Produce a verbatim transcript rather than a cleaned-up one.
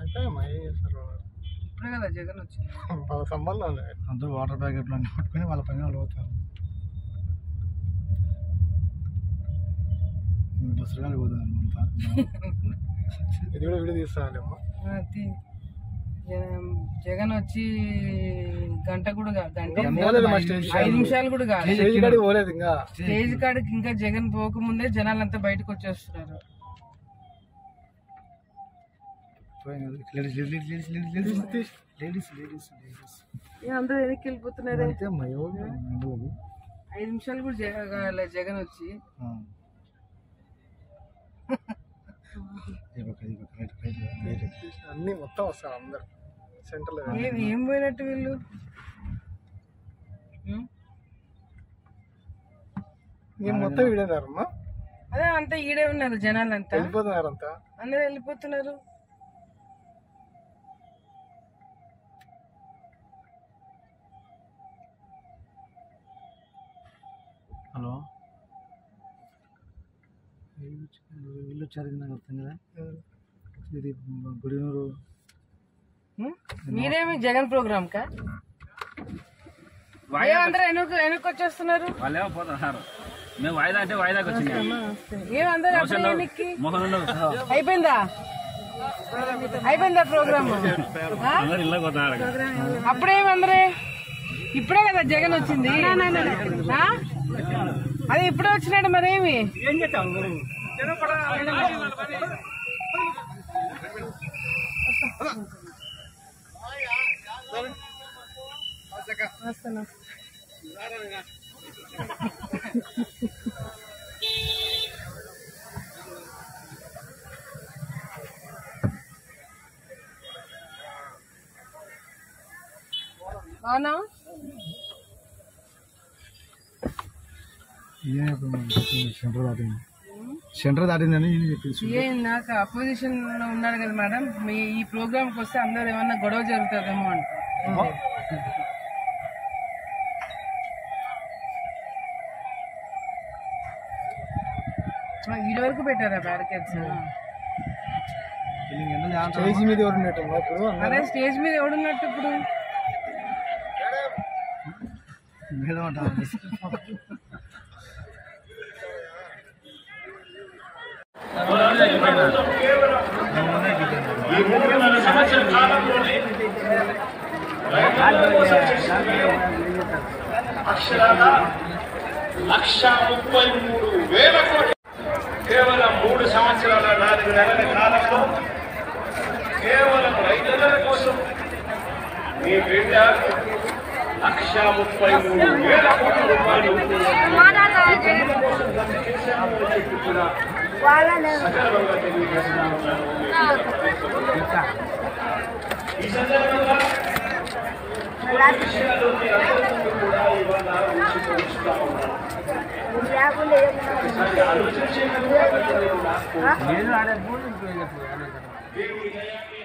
ఇప్పుడే కదా జగన్ వచ్చింది. వాళ్ళ సంబంధం లేదు. అందరూ వాటర్ ప్యాకెట్లు అన్ని పట్టుకుని వాళ్ళ పని వాళ్ళు పోతారు. బస్సు కానీ పోతారు అంతా. ఇది కూడా వీడియో తీస్తానమ్మా. జగన్ వచ్చి గంట కూడా కాదు, ఐదు నిమిషాలు కూడా కాదు, స్టేజ్ కాడికి ఇంకా జగన్ పోకముందే జనాలంతా బయటకు వచ్చేస్తున్నారు. అందరూ వెనక్కి వెళ్ళిపోతున్నారు. ఐదు నిమిషాలు కూడా జగన్ వచ్చి అన్ని మొత్తం వస్తారు అందరు సెంటర్. ఏం పోయినట్టు వీళ్ళు మొత్తం ఈడేనారమ్మా. అదే అంతా ఈడే ఉన్నారు, జనాలు అంతా వెళ్ళిపోతున్నారు, అంతా అందరూ వెళ్ళిపోతున్నారు. హలో, వీళ్ళు వచ్చారు కదా ఇది గుడినూరు. మీరేమి జగన్ ప్రోగ్రామ్ కా అందరూ వెనక్కి వెనక్కి వచ్చేస్తున్నారు. వాళ్ళేమో పోతున్నారు, మేము వాయిదా అంటే వాయిదాకి వచ్చింది. ఏమందరూ వెనక్కి అయిపోయిందా అయిపోయిందా ప్రోగ్రామ్? అప్పుడేమందరే ఇప్పుడే కదా జగన్ వచ్చింది, అది ఇప్పుడే వచ్చినాడు. మరేమి వస్తున్నా అవునా? సెంటర్ దాటింది, సెంటర్ దాటిందని నాకు అపోజిషన్ లో ఉన్నారు కదా మేడం, మీ ఈ ప్రోగ్రామ్ కి వస్తే అందరూ ఏమన్నా గొడవ జరుగుతుందేమో అంట. ఇది వరకు పెట్టారా బ్యారికేడ్స్? స్టేజ్ మీద ఎవరున్నట్టు ఇప్పుడు? అదే స్టేజ్ మీద ఎవడున్నట్టు ఇప్పుడు? ఈ మూడున్నర సంవత్సర కాలంలోనే అక్షరాల లక్ష ముప్పై మూడు వేల కోట్లు కేవలం మూడు సంవత్సరాల నాలుగు నెలల కాలంలో కేవలం రైతుల కోసం మీ బిడ్డ లక్ష ముప్పై మూడు వేల కోట్ల రూపాయలు సకలంగా తెలియజేస్తున్నాను. ఈ సందర్భంగా విషయాలు కూడా ఇవాళ ఉచిత ఆలోచించే